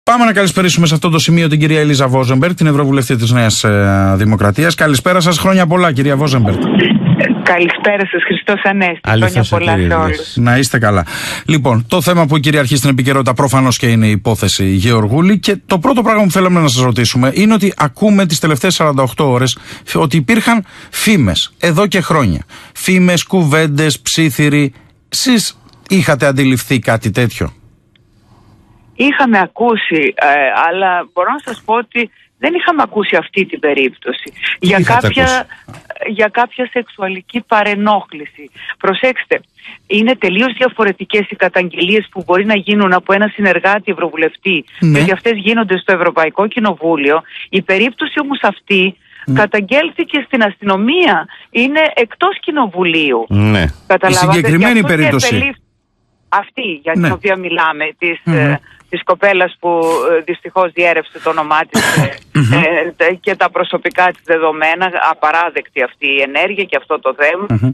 Πάμε να καλησπερίσουμε σε αυτό το σημείο την κυρία Ελίζα Βόζεμπεργκ, την Ευρωβουλευτή της Νέας Δημοκρατίας. Καλησπέρα σας, χρόνια πολλά κυρία Βόζεμπεργκ. Καλησπέρα σας, Χριστός Ανέστη. Χρόνια πολλά σε όλους. Να είστε καλά. Λοιπόν, το θέμα που κυριαρχεί στην επικαιρότητα προφανώς και είναι η υπόθεση Γεωργούλη, και το πρώτο πράγμα που θέλαμε να σας ρωτήσουμε είναι ότι ακούμε τις τελευταίες 48 ώρες ότι υπήρχαν φήμες εδώ και χρόνια. Φήμες, κουβέντες, ψίθυροι. Εσείς είχατε αντιληφθεί κάτι τέτοιο? Είχαμε ακούσει, αλλά μπορώ να σας πω ότι δεν είχαμε ακούσει αυτή την περίπτωση. Για κάποια σεξουαλική παρενόχληση. Προσέξτε, είναι τελείως διαφορετικές οι καταγγελίες που μπορεί να γίνουν από ένα συνεργάτη ευρωβουλευτή, διότι αυτές γίνονται στο Ευρωπαϊκό Κοινοβούλιο. Η περίπτωση όμως αυτή καταγγέλθηκε στην αστυνομία, είναι εκτός κοινοβουλίου. Ναι. Η συγκεκριμένη περίπτωση. Αυτή για την οποία μιλάμε, της κοπέλας που δυστυχώς διέρευσε το όνομά της και τα προσωπικά της δεδομένα, απαράδεκτη αυτή η ενέργεια και αυτό το θέμα.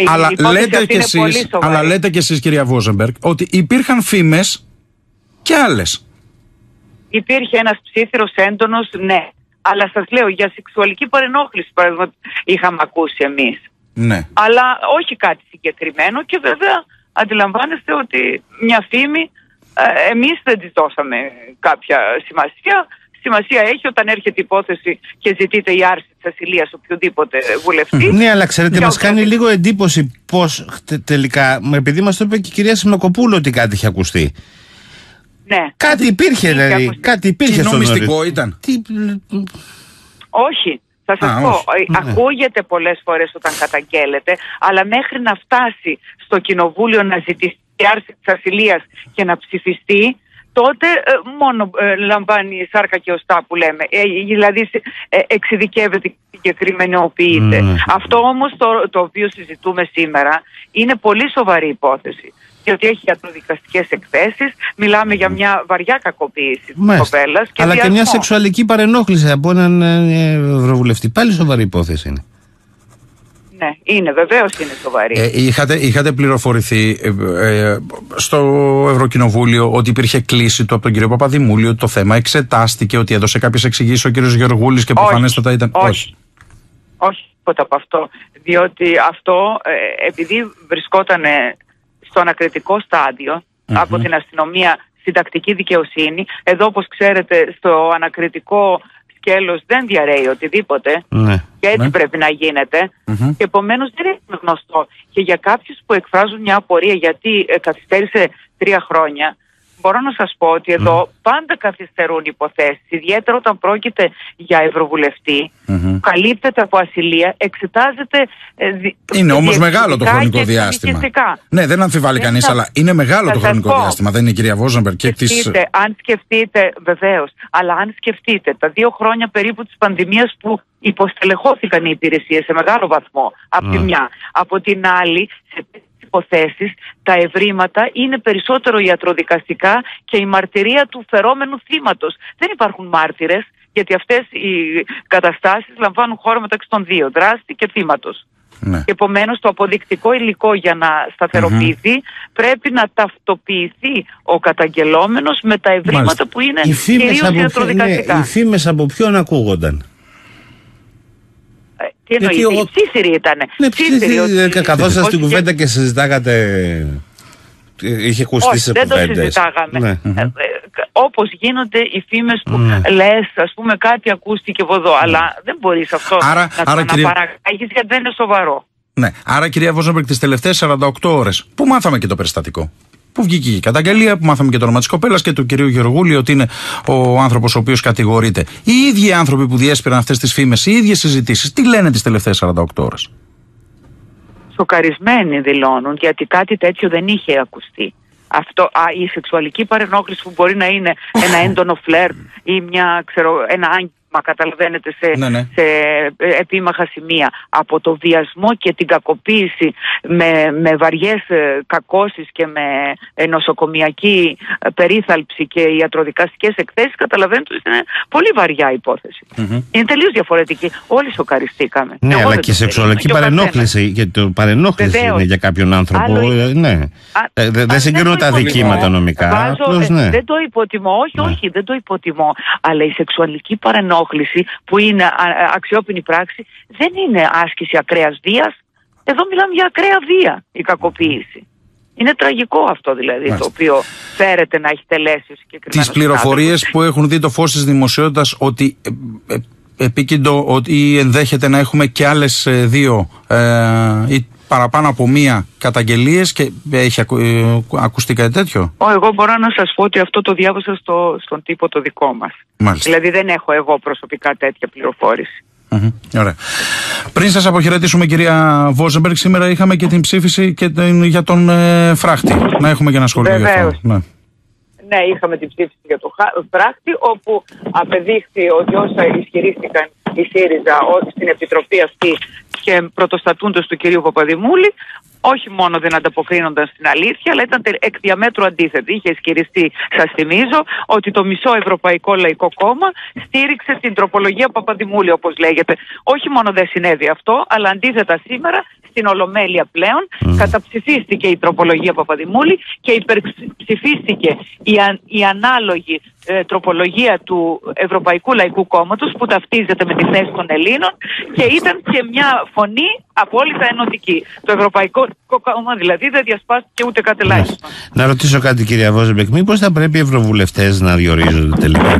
Αλλά λέτε και εσείς κυρία Βόζεμπεργκ ότι υπήρχαν φήμες και άλλες. Υπήρχε ένας ψίθυρος έντονος, ναι. Αλλά σας λέω, για σεξουαλική παρενόχληση παραδείγματος είχαμε ακούσει εμείς. Ναι. Αλλά όχι κάτι συγκεκριμένο, και βέβαια αντιλαμβάνεστε ότι μια φήμη εμείς δεν της δώσαμε κάποια σημασία. Σημασία έχει όταν έρχεται υπόθεση και ζητείται η άρση της ασυλίας οποιοδήποτε βουλευτή. Ναι, αλλά ξέρετε, μας κάνει λίγο εντύπωση πώς τελικά, επειδή μας το είπε και η κυρία Σιμακοπούλου ότι κάτι είχε ακουστεί. Ναι. Κάτι υπήρχε, δηλαδή. Κάτι υπήρχε στο μυστικό ήταν. Όχι. Θα σας πω, ακούγεται πολλές φορές όταν καταγγέλλεται, αλλά μέχρι να φτάσει στο κοινοβούλιο να ζητήσει η άρση της ασυλίας και να ψηφιστεί, τότε μόνο λαμβάνει σάρκα και οστά που λέμε. Δηλαδή εξειδικεύεται και συγκεκριμενοποιείται. Αυτό όμως το οποίο συζητούμε σήμερα είναι πολύ σοβαρή υπόθεση. Διότι έχει ιατροδικαστικές εκθέσεις, μιλάμε για μια βαριά κακοποίηση της κοπέλας. Αλλά και μια σεξουαλική παρενόχληση από έναν ευρωβουλευτή. Πάλι σοβαρή υπόθεση είναι. Ναι, είναι, βεβαίως είναι σοβαρή. Είχατε πληροφορηθεί στο Ευρωκοινοβούλιο ότι υπήρχε κλίση του από τον κύριο Παπαδημούλη, ότι το θέμα εξετάστηκε, ότι έδωσε κάποιες εξηγήσεις ο κύριος Γεωργούλης και προφανέστατα ήταν. Όχι, τίποτα από αυτό. Διότι αυτό, επειδή βρισκόταν στο ανακριτικό στάδιο από την αστυνομία συντακτική δικαιοσύνη, εδώ όπως ξέρετε στο ανακριτικό σκέλος δεν διαρρέει οτιδήποτε και έτσι πρέπει να γίνεται, και επομένως δεν είναι γνωστό. Και για κάποιους που εκφράζουν μια απορία γιατί καθυστέρησε 3 χρόνια, μπορώ να σας πω ότι εδώ πάντα καθυστερούν υποθέσεις, ιδιαίτερα όταν πρόκειται για ευρωβουλευτή, καλύπτεται από ασυλία, εξετάζεται. Είναι όμως μεγάλο το χρονικό διάστημα. Ναι, δεν αμφιβάλλει κανείς, αλλά είναι μεγάλο το χρονικό διάστημα, δεν είναι, κυρία Βόζεμπεργκ? Αν σκεφτείτε, βεβαίως, αλλά αν σκεφτείτε τα 2 χρόνια περίπου της πανδημίας που υποστελεχώθηκαν οι υπηρεσίες σε μεγάλο βαθμό, από τη μια, από την άλλη, σε υποθέσεις, τα ευρήματα είναι περισσότερο ιατροδικαστικά και η μαρτυρία του φερόμενου θύματος. Δεν υπάρχουν μάρτυρες, γιατί αυτές οι καταστάσεις λαμβάνουν χώρο μεταξύ των δύο, δράστη και θύματος. Ναι. Επομένως, το αποδεικτικό υλικό για να σταθεροποιηθεί πρέπει να ταυτοποιηθεί ο καταγγελόμενος με τα ευρήματα που είναι κυρίως ιατροδικαστικά. Οι φήμες από ποιον ακούγονταν? Τι εννοείται, ψίθυροι ήτανε. Καθώς σας την κουβέντα και συζητάγατε, είχε ακουστεί σε κουβέντες. Δεν το συζητάγαμε. Όπως γίνονται οι φήμες που λες, ας πούμε, κάτι ακούστηκε από εδώ, αλλά δεν μπορείς αυτό να το αναπαραγάγεις, γιατί δεν είναι σοβαρό. Ναι, άρα κυρία Βόζεμπεργκ, τις τελευταίες 48 ώρες, πού μάθαμε και το περιστατικό? Πού βγήκε η καταγγελία, που μάθαμε και το όνομα της κοπέλας και του κυρίου Γεωργούλη, ότι είναι ο άνθρωπος ο οποίος κατηγορείται. Οι ίδιοι άνθρωποι που διέσπηραν αυτές τις φήμες, οι ίδιες συζητήσεις, τι λένε τις τελευταίες 48 ώρες? Σοκαρισμένοι δηλώνουν, γιατί κάτι τέτοιο δεν είχε ακουστεί. Αυτό, η σεξουαλική παρενόχληση που μπορεί να είναι ένα έντονο φλερτ ή ένα άγγιγμα μα καταλαβαίνετε, σε επίμαχα σημεία, από το βιασμό και την κακοποίηση με βαριές κακώσεις και με νοσοκομιακή περίθαλψη και ιατροδικαστικές εκθέσεις, καταλαβαίνετε ότι είναι πολύ βαριά υπόθεση. Είναι τελείως διαφορετική. Όλοι σοκαριστήκαμε. Ναι, αλλά και σεξουαλική παρενόχληση, γιατί το παρενόχληση είναι για κάποιον άνθρωπο. Δεν συγκρίνω τα δικήματα νομικά. Δεν το υποτιμώ, όχι, δεν το υποτιμώ. Αλλά η σεξουαλική παρενόχληση, που είναι αξιόπινη πράξη, δεν είναι άσκηση ακραίας βίας. Εδώ μιλάμε για ακραία βία, η κακοποίηση. Είναι τραγικό αυτό δηλαδή. Μάλιστα. Το οποίο φέρεται να έχει τελέσει ο συγκεκριμένος. Τις πληροφορίες που έχουν δει το φως της δημοσιότητας ότι επίκεντρο ότι ενδέχεται να έχουμε και άλλες 2 ή παραπάνω από 1 καταγγελίες, και έχει ακουστεί κάτι τέτοιο? Εγώ μπορώ να σας πω ότι αυτό το διάβασα στον τύπο το δικό μας. Μάλιστα. Δηλαδή δεν έχω εγώ προσωπικά τέτοια πληροφόρηση. Ωραία. Πριν σας αποχαιρετήσουμε, κυρία Βόζεμπεργκ, σήμερα είχαμε και την ψήφιση και για τον φράχτη. Να έχουμε και ένα σχόλιο για αυτό. Ναι, είχαμε την ψήφιση για τον φράχτη, όπου απεδείχθη ότι όσα ισχυρίστηκαν η ΣΥΡΙΖΑ στην Επιτροπή αυτή και πρωτοστατούντος του κυρίου Παπαδημούλη, όχι μόνο δεν ανταποκρίνονταν στην αλήθεια, αλλά ήταν εκ διαμέτρου αντίθετη. Είχε ισχυριστεί, σας θυμίζω, ότι το μισό Ευρωπαϊκό Λαϊκό Κόμμα στήριξε την τροπολογία Παπαδημούλη, όπως λέγεται. Όχι μόνο δεν συνέβη αυτό, αλλά αντίθετα σήμερα στην Ολομέλεια πλέον καταψηφίστηκε η τροπολογία Παπαδημούλη και υπερψηφίστηκε η ανάλογη τροπολογία του Ευρωπαϊκού Λαϊκού Κόμματος, που ταυτίζεται με τη θέση των Ελλήνων, και ήταν και μια φωνή απόλυτα ενωτική. Το Ευρωπαϊκό Κόμμα δηλαδή δεν διασπάστηκε ούτε κάτι ελάχιστο. Να ρωτήσω κάτι, κυρία Βόζεμπεργκ, μήπως θα πρέπει οι ευρωβουλευτές να διορίζονται τελικά?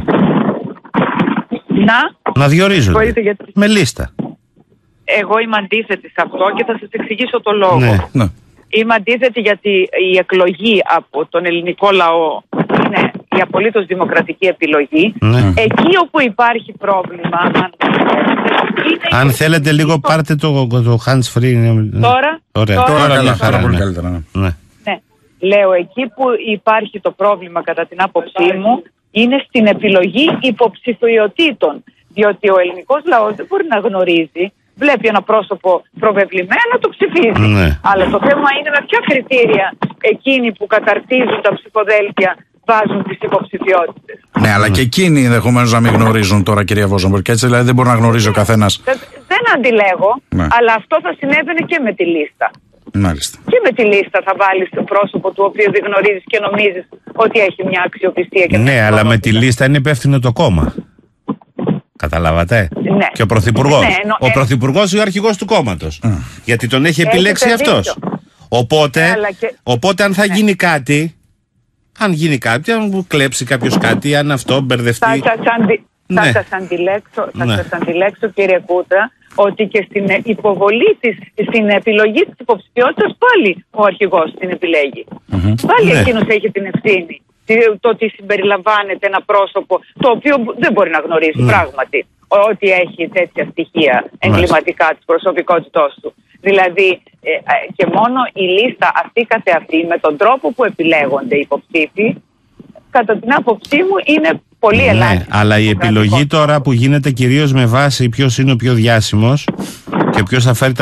Να διορίζονται με λίστα. Εγώ είμαι αντίθετη σε αυτό και θα σας εξηγήσω το λόγο. Ναι. Είμαι αντίθετη γιατί η εκλογή από τον ελληνικό λαό είναι η απολύτως δημοκρατική επιλογή. Εκεί όπου υπάρχει πρόβλημα, αν θέλετε λίγο πάρτε το hands free. Τώρα πάρα πολύ καλύτερα. Ναι. Λέω, εκεί που υπάρχει το πρόβλημα κατά την άποψή μου είναι στην επιλογή υποψηφιωτήτων. Διότι ο ελληνικός λαός δεν μπορεί να γνωρίζει. Βλέπει ένα πρόσωπο προβεβλημένο, το ψηφίζει. Αλλά το θέμα είναι με ποια κριτήρια εκείνοι που καταρτίζουν τα ψηφοδέλτια βάζουν τις υποψηφιότητες. Ναι, αλλά και εκείνοι ενδεχομένως να μην γνωρίζουν τώρα, κυρία Βόζεμπεργκ. Έτσι δηλαδή δεν μπορεί να γνωρίζει ο καθένας. Δεν αντιλέγω, αλλά αυτό θα συνέβαινε και με τη λίστα. Μάλιστα. Και με τη λίστα θα βάλεις το πρόσωπο του οποίου δεν γνωρίζεις και νομίζεις ότι έχει μια αξιοπιστία. Και ναι, αλλά με τη λίστα είναι υπεύθυνο το κόμμα. Καταλάβατε? Ναι. Και ο Πρωθυπουργός. Ο Πρωθυπουργός είναι ο αρχηγός του κόμματος. Γιατί τον έχει επιλέξει αυτός. Οπότε αν θα γίνει κάτι, αν μου κλέψει κάποιος κάτι, αν αυτό μπερδευτεί. Θα σας αντιλέξω, κύριε Κούτρα, ότι και στην υποβολή της, στην επιλογή της υποψηφιότητας πάλι ο αρχηγός την επιλέγει. Πάλι εκείνος έχει την ευθύνη. Το ότι συμπεριλαμβάνεται ένα πρόσωπο το οποίο δεν μπορεί να γνωρίζει πράγματι ότι έχει τέτοια στοιχεία εγκληματικά της προσωπικότητός του. Δηλαδή και μόνο η λίστα αυτή καθεαυτή με τον τρόπο που επιλέγονται οι υποψήφοι, κατά την άποψή μου είναι πολύ ελάχιστη. Αλλά η επιλογή τώρα που γίνεται κυρίως με βάση ποιος είναι ο πιο διάσημος και ποιος θα φέρει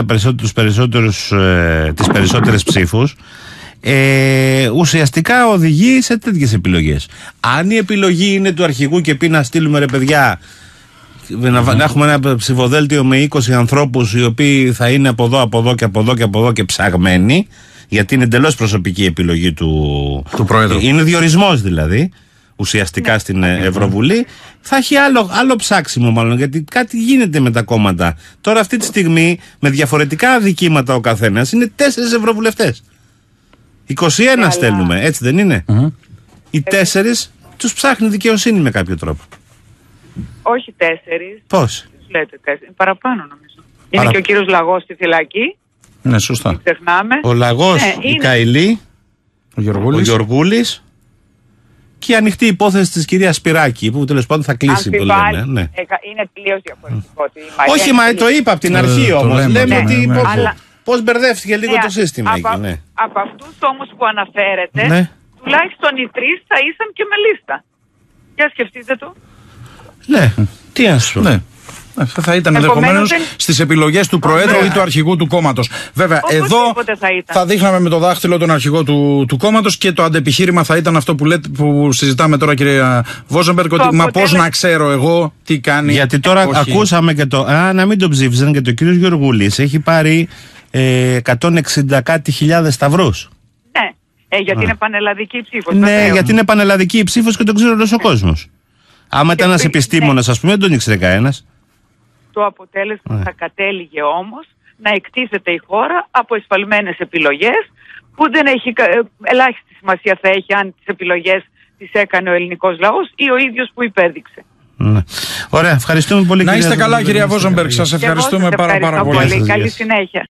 τις περισσότερες ψήφους, ουσιαστικά οδηγεί σε τέτοιες επιλογές. Αν η επιλογή είναι του αρχηγού και πει να στείλουμε, ρε παιδιά, να έχουμε ένα ψηφοδέλτιο με 20 ανθρώπους οι οποίοι θα είναι από εδώ και ψαγμένοι, γιατί είναι εντελώς προσωπική επιλογή του Πρόεδρου. Είναι διορισμός δηλαδή ουσιαστικά στην Ευρωβουλή, θα έχει άλλο ψάξιμο μάλλον, γιατί κάτι γίνεται με τα κόμματα. Τώρα αυτή τη στιγμή με διαφορετικά δικήματα ο καθένας είναι 4 ευρωβουλευτές. 21 στέλνουμε, έτσι δεν είναι? Οι 4 τους ψάχνει δικαιοσύνη με κάποιο τρόπο. Όχι 4. Πώς? Λέτε 4, παραπάνω νομίζω. Είναι και ο κύριος Λαγός στη φυλακή. Ναι, σωστά. Μην ξεχνάμε. Ο Λαγός, η Καηλή, ο Γεωργούλης και η ανοιχτή υπόθεση της κυρίας Σπυράκη, που τέλος πάντων θα κλείσει, το λέμε. Ναι. Είναι τελείως διαφορετικό. Όχι, μα το είπα από την αρχή όμως. Λέμε ότι πώς μπερδεύτηκε λίγο το σύστημα εκεί. Από αυτούς όμως που αναφέρετε, τουλάχιστον οι 3 θα ήσαν και με λίστα. Για σκεφτείτε το. Ναι. Τι να σου πω. Ναι. Θα ήταν ενδεχομένως στις επιλογές του Προέδρου ή του αρχηγού του κόμματος. Βέβαια, εδώ θα δείχναμε με το δάχτυλο τον αρχηγό του κόμματος και το αντεπιχείρημα θα ήταν αυτό που συζητάμε τώρα, κυρία Βόζεμπεργκ, ότι μα πώς να ξέρω εγώ τι κάνει. Γιατί τώρα ακούσαμε και να μην τον ψήφισαν και το κύριος Γεωργούλης έχει πάρει 160 κάτι χιλιάδες σταυρούς. Ναι, γιατί είναι πανελλαδική η ψήφος. Ναι, γιατί είναι πανελλαδική η ψήφος και τον ξέρει όλος ο κόσμος. Άμα ήταν ένας επιστήμονας, ας πούμε, δεν τον ήξερε κανένας. Το αποτέλεσμα θα κατέληγε όμως να εκτίθεται η χώρα από εσφαλμένες επιλογές που δεν έχει, ελάχιστη σημασία θα έχει αν τις επιλογές τις έκανε ο ελληνικός λαός ή ο ίδιος που υπέδειξε. Ναι. Ωραία, ευχαριστούμε πολύ. Να είστε καλά, κυρία Βόζεμπεργκ, σας ευχαριστούμε πάρα πολύ. Καλή συνέχεια.